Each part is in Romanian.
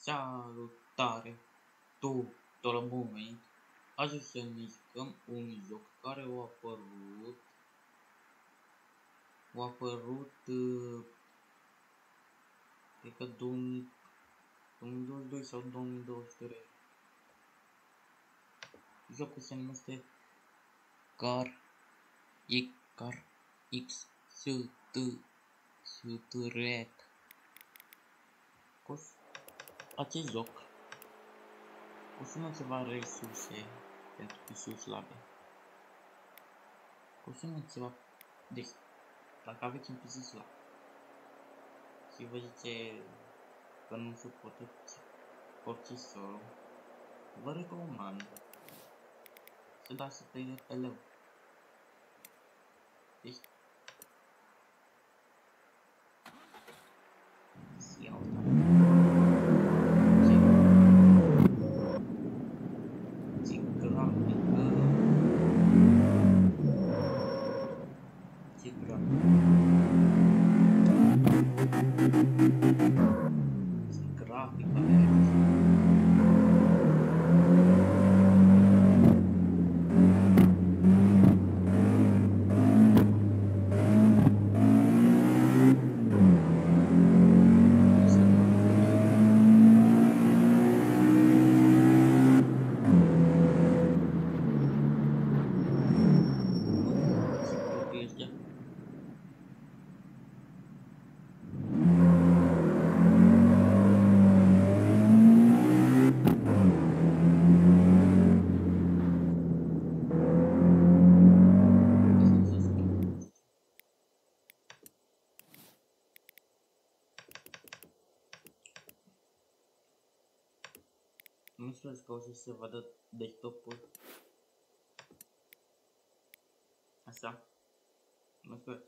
Salutare tuturor lumii! Azi să ne jucăm un joc care a apărut cred că 2022 sau 2023. Jocul se numește Car X Street. Acest joc consumă ceva resurse pentru PC-uri slabe. Consumă ceva. Deci, dacă aveți un PC slab și vă zice că nu suportă procesorul, vă recomand să dați pe DLL. Deci, nu știu că o să se vadă desktop-ul. Așa. Nu știu.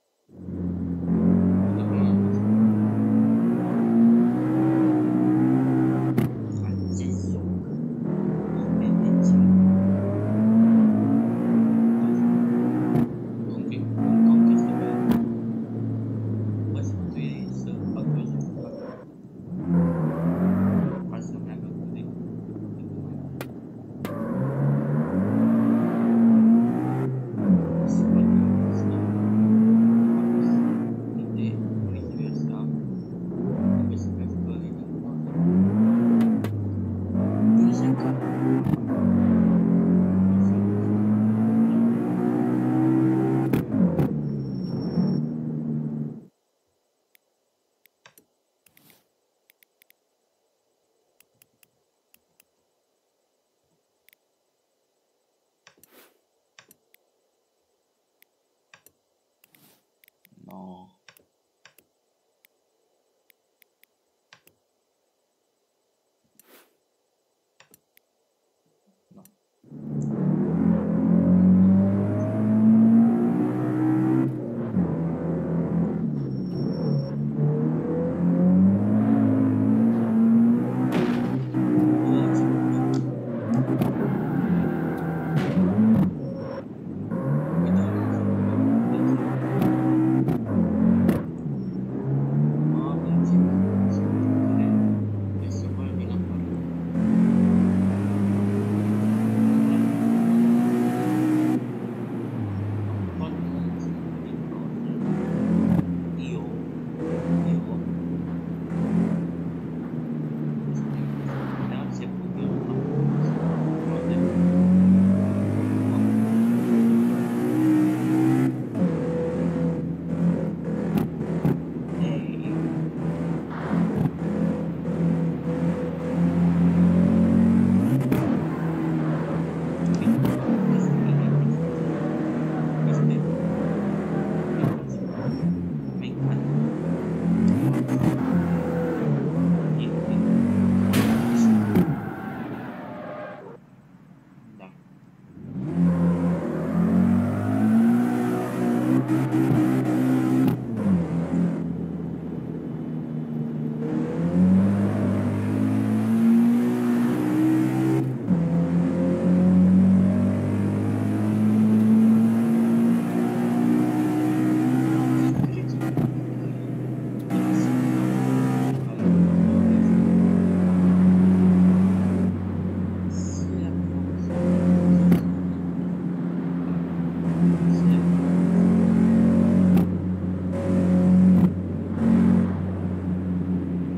No.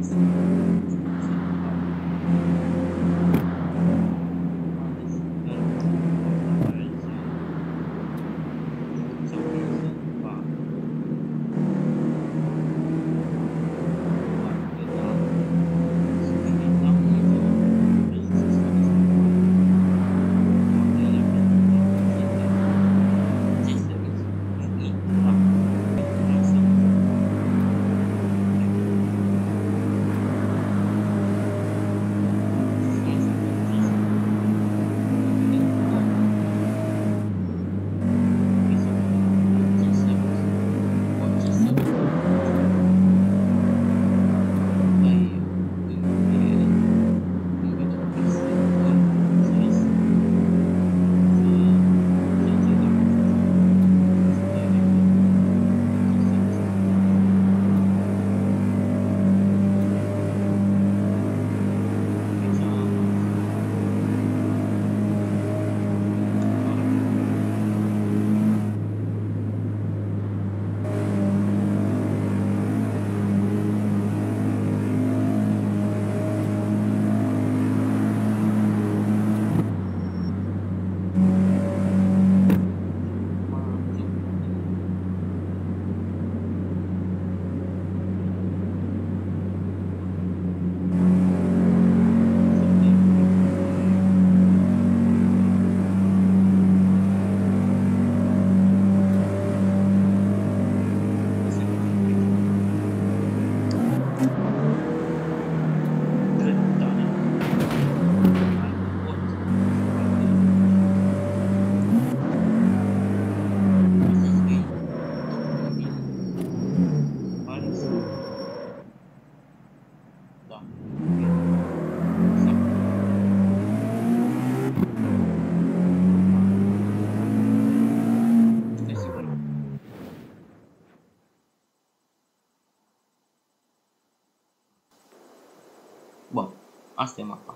Bun, asta e mapa.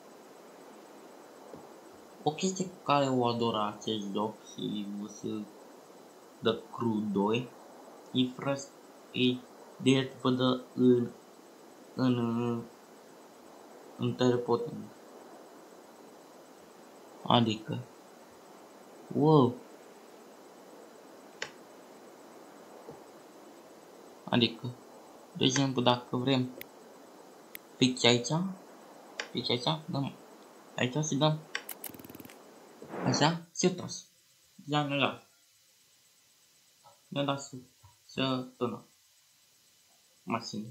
O chestie cu care o ador acest joc și vs The Crew 2 e direct vă dă în teleporting. Adică, wow. Adică, de exemplu, dacă vrem fix aici, dăm aici și dăm așa, și uitați, deja ne da să turnăm mașină.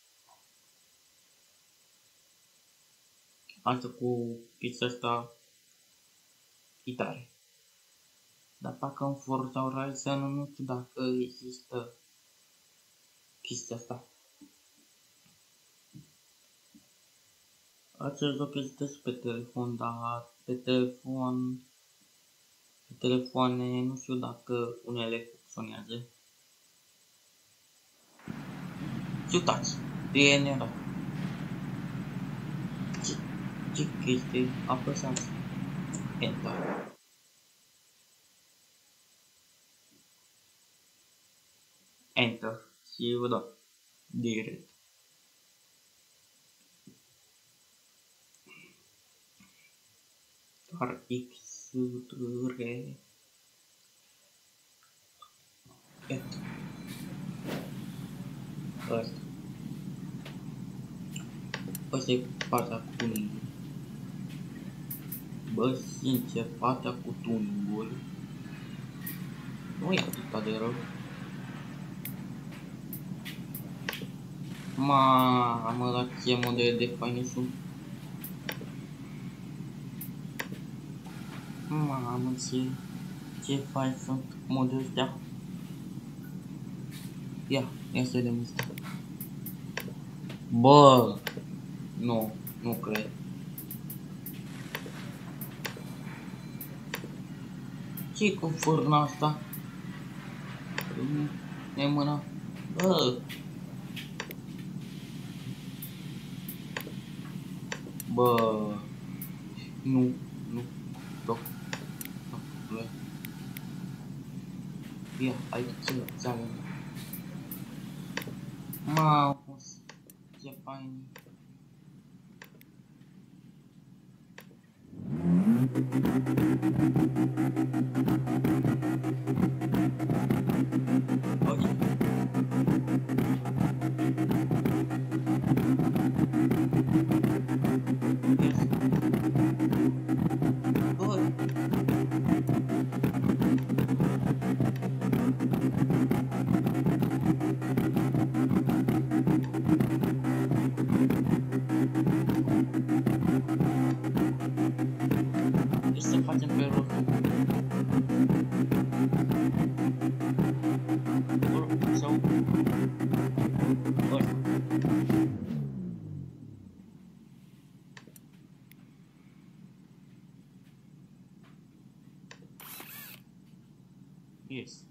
Asta cu chestia asta e tare. Dar parcă în Forza Horizon nu știu dacă există chestia asta. Acest joc există și pe telefon, dar pe telefoane nu știu dacă unele funcționează. Și uitați, DNA. Ce chestie? Apăsați Enter. Enter și vă dau direct. Doar X, R, Enter. Asta e partea cu tuning. Bă, sincer, partea cu tuning-ul nu e atât de rău. Mamă, la ce modele de faine sunt. Mamă, ce fain sunt modelele astea. Ia să vedem asta. Bă, nu cred. Ce-i cu fârna asta? E mâna. Bă. Bă. Nu. Toc. Ia, aici ce țară. Mamă, ce fain. Să facem pe rotul. Sau ăsta. Yes.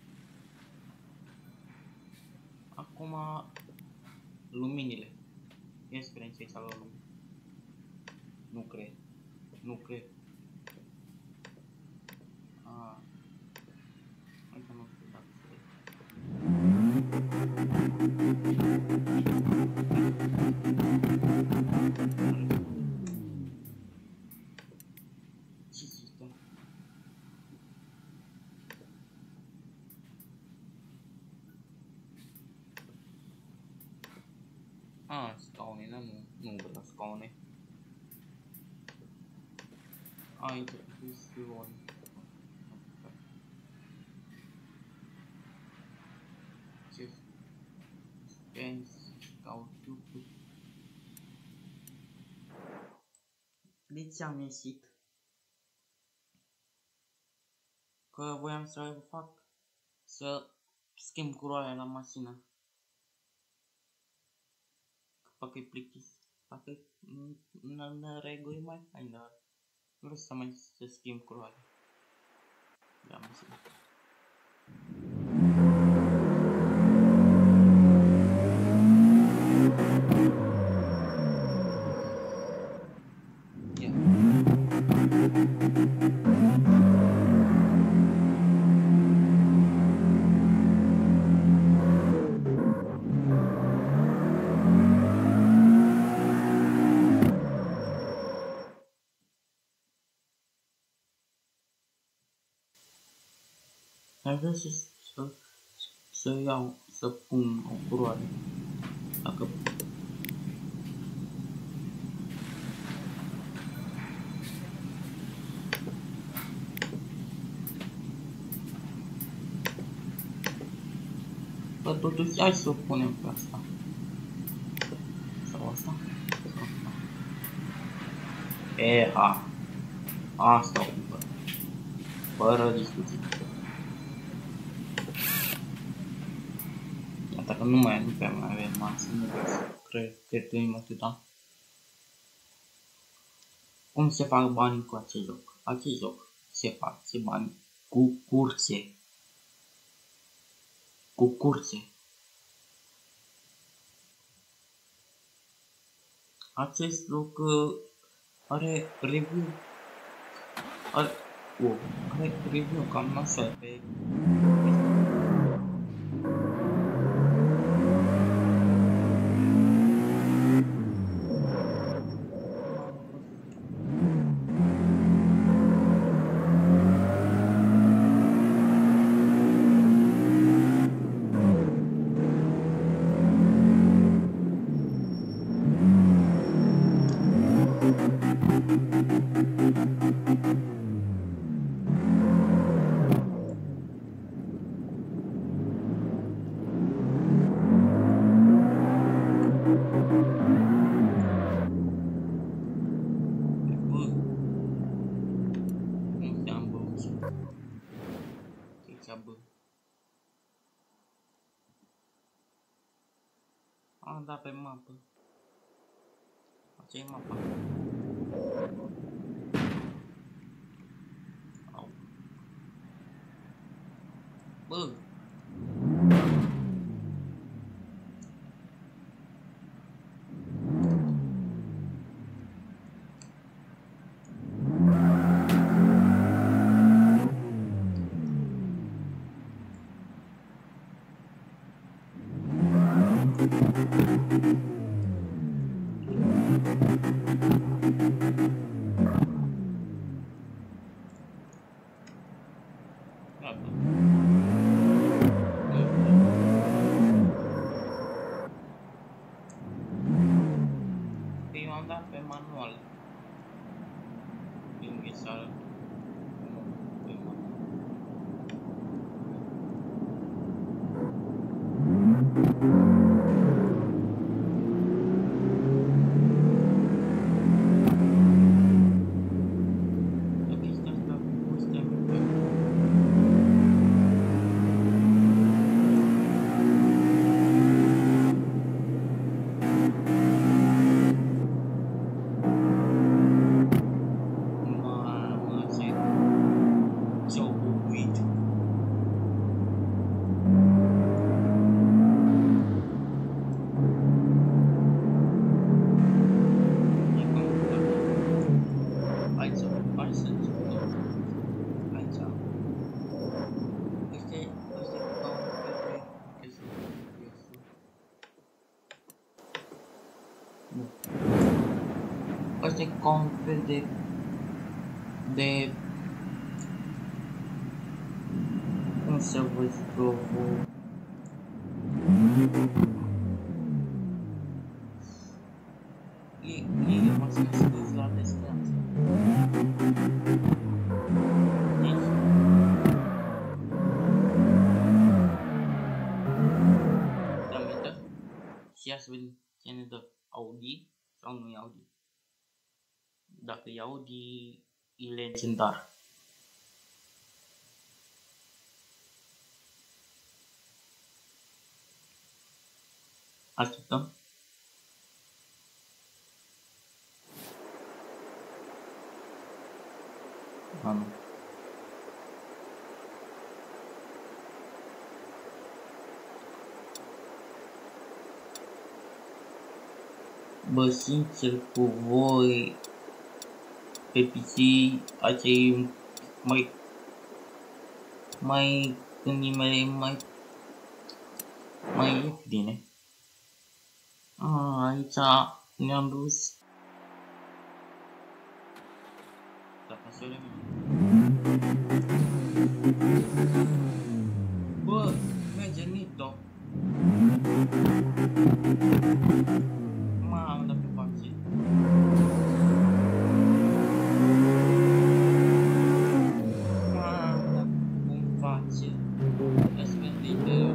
Acum luminile. Ia experiența aici la lumini. Nu cred. Nu cred. Aici nu știu dacă se ce zici, da? Scaune, nu văd la scaune. Aici este un ce spens cauciucul. De ce am ieșit? Că voiam să fac să schimb culoarea la mașină. Parcă e plictis. Parcă în reguli mai fain, dar vreau să mai să schimb culoarea. Da, mă simt. Ar vrea să iau, să pun o culoare. Dacă că totuși hai să o punem pe asta. Sau asta? Sau asta. Asta o cumpăr. Fără discuție. Dacă nu prea mai avem masă, nu vreau să cheltuim atâta. Cum se fac banii cu acest joc? Acest joc se face bani cu curse. Cu curse. Acest joc are review. Are review cam așa pe da, pe mapă. Asta e mapa. Au. Bă! dat pe manual. Din ghețară. Nu, pe manual. Asta e ca un fel de cum să vă zic eu, e mă scris la distanță. Da, mi dă? Și ia să vedem ce ne dă. Audi sau nu e Audi? Dacă e Audi, e legendar. Așteptăm. Nu. Bă, sincer cu voi, pe PC, acei mai gândimele mai ieftine. Aici ne-am dus. Dacă se bă, merge Nito. Mamă, dar pe face. Mamă, dar cum face. Ia să vedem de interior.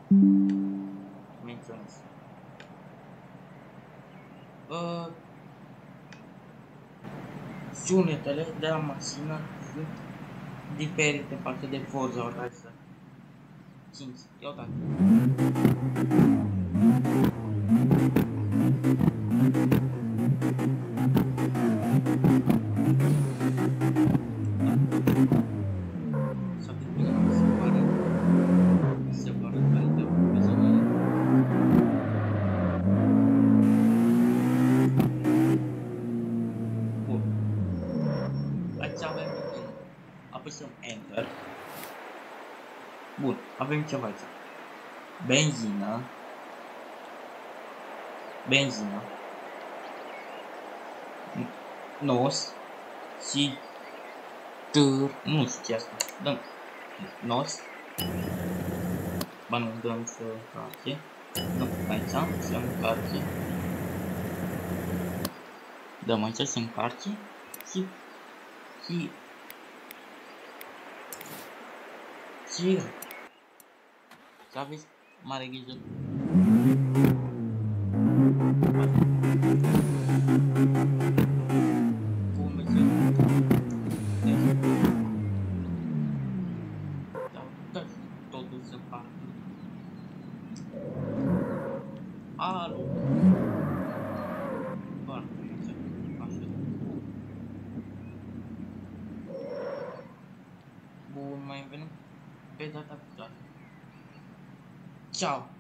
menționez. Sunetele de la mașină sunt diferite față de Forza Horizon 5. Ia uitați. Apăsăm Enter. Bun, avem ceva aici. Benzină, nos și nu știu ce asta. Dăm nos. Ba nu, dăm să încarce. Dăm aici să încarce. Dăm aici să încarce și să aveți mare grijă. Totul se facă. Alo. Bun, mai venim pe data viitoare. Ciao!